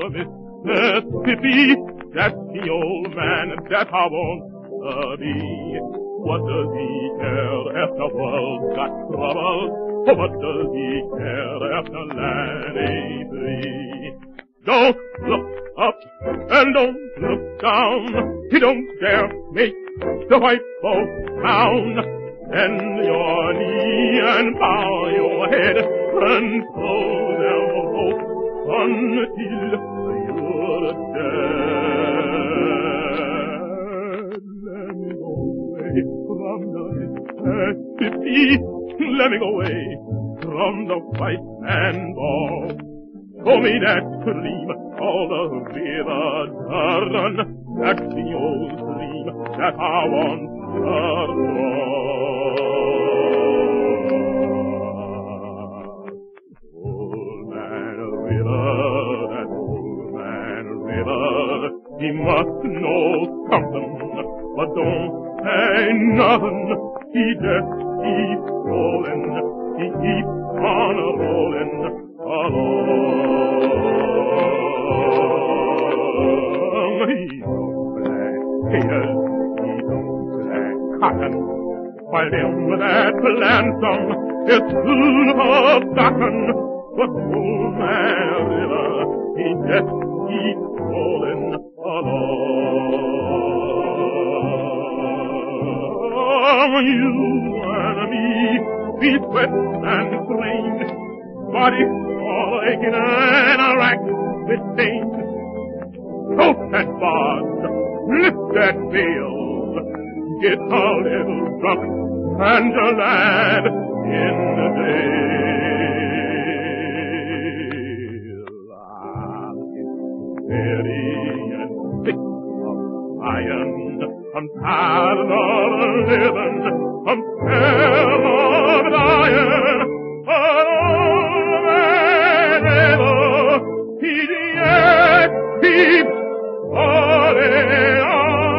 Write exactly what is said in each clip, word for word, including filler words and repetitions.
Mississippi. That's the old man that I want to be. What does he care if the world's got trouble? What does he care if the land ain't free? Don't look up and don't look down. He don't dare make the white folks frown. Bend your knee and bow your head and throw them hope until you're dead. Let me go away from the Mississippi. Let me go away from the white man ball. Show me that stream, all the river run. That's the old stream that I want to cross. Old man river, that old man river, he must know something, but don't say nothing. He just keeps rolling, he keeps on rolling along. He don't like haters, he don't like cotton, while them that plant some is soon forgotten. But old man river, he just keeps rolling along. You and me, we sweat and strain, body all aching and a rack with pain. Coat that bars, lift that veil, get a little drunk and a lad in the dale. Ah, it's very and thick of iron. I'm tired of living, I'm scared of dying. An old man river, he yet keeps falling on.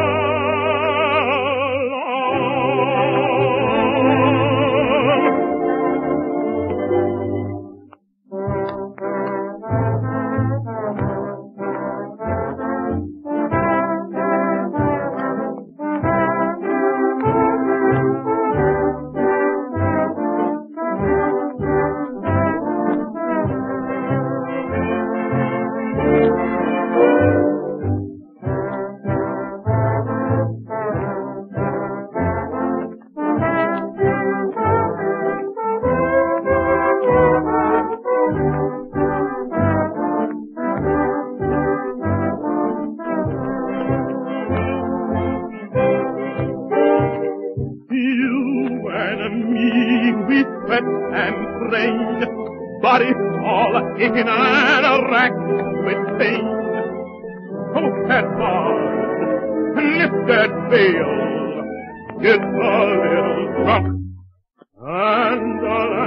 Body all aching and a rack with pain. Coat that bars, lift that veil, get a little drunk and a